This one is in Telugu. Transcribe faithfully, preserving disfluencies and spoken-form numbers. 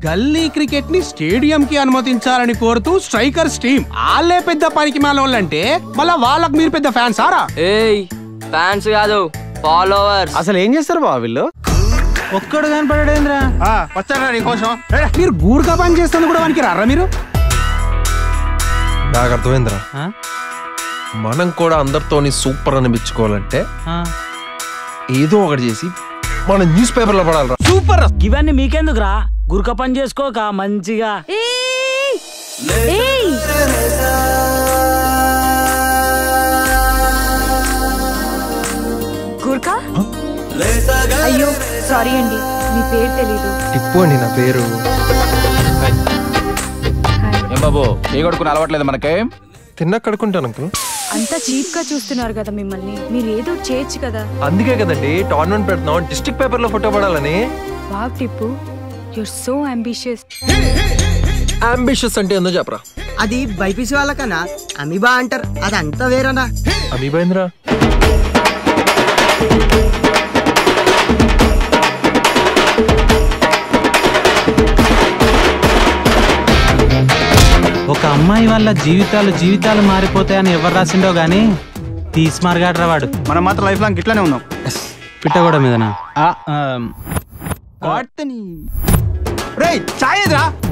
గల్లీ క్రికెట్ ని స్టేడియం కి అనుమతించాలని కోరుతూ స్ట్రైకర్స్ టీం. వాళ్ళే పెద్ద పనికి మాలోళ్ళంటే మళ్ళా వాళ్ళకి మీరు పెద్ద ఫ్యాన్స్ ఆరా? ఏయ్ ఫ్యాన్స్ కాదు ఫాలోవర్స్. అసలు ఏం చేస్తారు బావ వీళ్ళు? ఒక్కడు కనపడేంద్రా వచ్చారా నీకోసం? మీరు గూర్ఖా పని చేస్తుంది కూడా వానికి రారా మీరు? నాకు అర్థమైందిరా, మనం కూడా అందరితోని సూపర్ అనిపించుకోవాలంటే ఏదో ఒకటి చేసి మన న్యూస్ పేపర్ లో పడాలరా. సూపర్. ఇవన్నీ మీకెందుకురా, గుర్క పని చేసుకోక మంచిగా. గుర్కా? అయ్యో సారీ అండి, మీ పేరు తెలీదు. టిప్పు అండి నా పేరు. ఏం బాబు ఏ కొడుకుని అలవాట్లేదు మనకే? తిన్నా కడుకుంటాను అంకుల్. అంతా చీప్ గా చూస్తున్నారు కదా మిమ్మల్ని, మీరు ఏదో చేయొచ్చు కదా. అందుకే కదండి టోర్నమెంట్ పెడుతున్నాం, డిస్ట్రిక్ట్ పేపర్ లో ఫోటో పడాలని. Wow Tippu, your so ambitious. Ambitious అంటే ఏందో చెప్పరా? అది బైపీసీ వాళ్ళకన్నా అమీబా అంటారు, అదంతా వేరనా? అమీబా ఏంద్రా? ఒక అమ్మాయి వల్ల జీవితాలు జీవితాలు మారిపోతాయని ఎవరు రాసిండో గానీ తీసిమార్గాడ్రా వాడు. మనం మాత్రం లైఫ్ లాంగ్ ఇట్లానే ఉన్నాం. పిట్టగోడ మీదనా? రేయ్ చాయ్ ఎదురా.